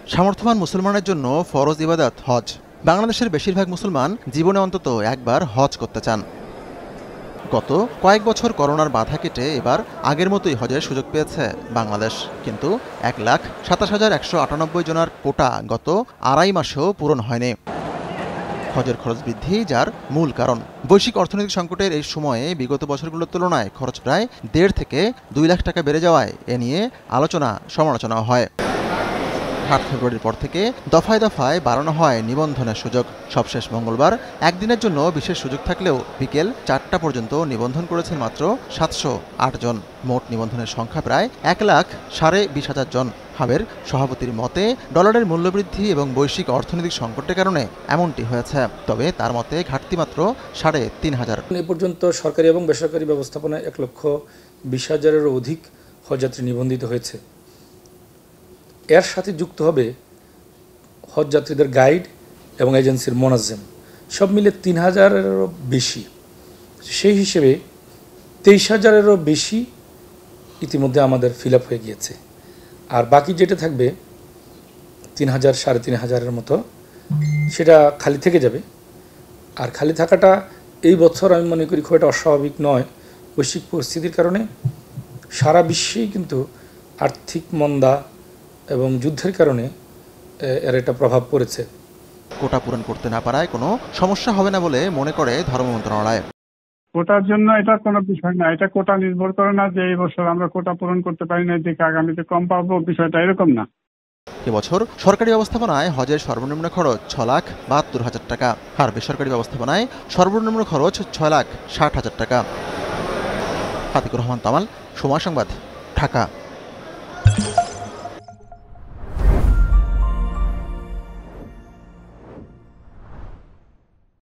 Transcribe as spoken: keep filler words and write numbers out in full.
সামর্থ্যবান মুসলমানের জন্য ফরজ ইবাদত হজ। বাংলাদেশের বেশিরভাগ মুসলমান জীবনে অন্তত একবার হজ করতে চান। গত কয়েক বছর করোনার বাধা কেটে এবার আগের মতোই হজের সুযোগ পেয়েছে বাংলাদেশ, কিন্তু এক লাখ সাতাশ হাজার একশো আটানব্বই জনের কোটা গত আড়াই মাসেও পূরণ হয়নি। হজের খরচ বৃদ্ধি যার মূল কারণ। বৈশ্বিক অর্থনৈতিক সংকটের এই সময়ে বিগত বছরগুলোর তুলনায় খরচ প্রায় দেড় থেকে দুই লাখ টাকা বেড়ে যাওয়ায় এ নিয়ে আলোচনা সমালোচনা হয়। আট ফেব্রুয়ারির পর থেকে দফায় দফায় বাড়ানো হয় নিবন্ধনের সুযোগ। সবশেষ মঙ্গলবার একদিনের জন্য বিশেষ সুযোগ থাকলেও বিকেল চারটা পর্যন্ত নিবন্ধন করেছেন মাত্র সাতশো আট জন। মোট নিবন্ধনের সংখ্যা প্রায় এক লাখ সাড়ে বিশ হাজার জন। হাবের সভাপতির মতে ডলারের মূল্যবৃদ্ধি এবং বৈশ্বিক অর্থনৈতিক সংকটের কারণে এমনটি হয়েছে। তবে তার মতে ঘাটতি মাত্র সাড়ে তিন হাজার। এ পর্যন্ত সরকারি এবং বেসরকারি ব্যবস্থাপনায় এক লক্ষ বিশ হাজারেরও অধিক হজযাত্রী নিবন্ধিত হয়েছে। এর সাথে যুক্ত হবে হজযাত্রীদের গাইড এবং এজেন্সির মোনাজ্জেম, সব মিলে তিন হাজারেরও বেশি। সেই হিসেবে তেইশ হাজারেরও বেশি ইতিমধ্যে আমাদের ফিল আপ হয়ে গিয়েছে। আর বাকি যেটা থাকবে তিন হাজার সাড়ে তিন হাজারের মতো, সেটা খালি থেকে যাবে। আর খালি থাকাটা এই বছর আমি মনে করি খুব একটা অস্বাভাবিক নয়। বৈশ্বিক পরিস্থিতির কারণে সারা বিশ্বেই কিন্তু আর্থিক মন্দা এবং যুদ্ধের কারণে এর একটা প্রভাব পড়েছে। কোটা পূরণ করতে না পারায় কোনো সমস্যা হবে না বলে মনে করে ধর্ম মন্ত্রণালয়। কোটার জন্য এটা কোনো বিষয় না, এটা কোটা নির্ভর করে না যে এই বছর আমরা কোটা পূরণ করতে পারি না দেখে আগামীতে কম পাবো, বিষয়টা এরকম না। এবছর সরকারি ব্যবস্থাপনায় হজের সর্বনিম্ন খরচ ছ লাখ বাহাত্তর হাজার টাকা, আর বেসরকারি ব্যবস্থাপনায় সর্বনিম্ন খরচ ছয় লাখ ষাট হাজার টাকা। আতিকুর রহমান তামাল, সময় সংবাদ, ঢাকা।